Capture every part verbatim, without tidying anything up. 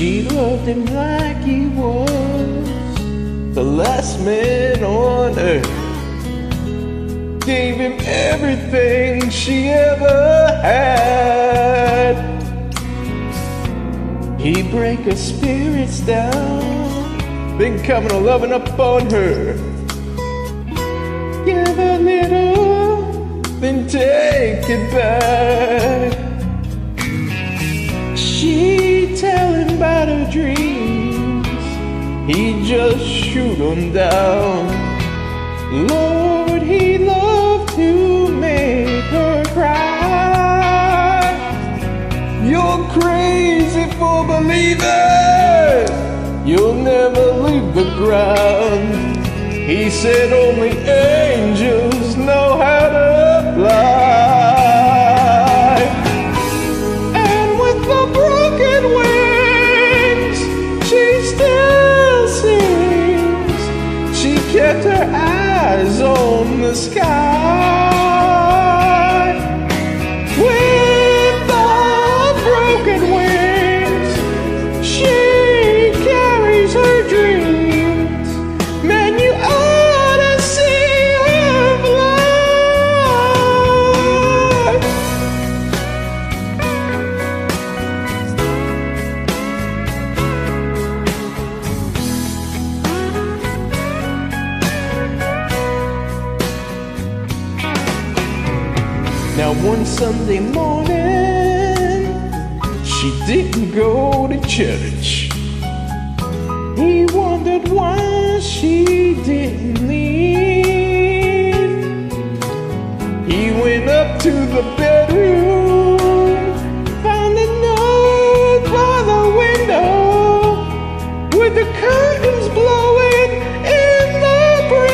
She loved him like he was the last man on earth. Gave him everything she ever had. He'd break her spirits down, then come a loving up on her. Give a little, then take it back. She'd tell him about her dreams, he'd just shoot them down. Lord, he loved to make her cry. You're crazy for believing you'll never leave the ground. He said only angels know how to fly. And with the broken wings, she still sings. She kept her eyes on the sky. With the broken wings, she carries her dreams. Man, you ought to see her fly. Now one Sunday morning, she didn't go to church. He wondered why she didn't leave. He went up to the bedroom, found a note by the window, with the curtains blowing in the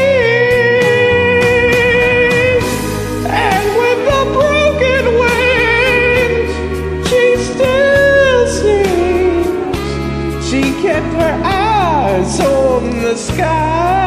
breeze. And with the broken wings, she still sings. She kept her eyes on the sky.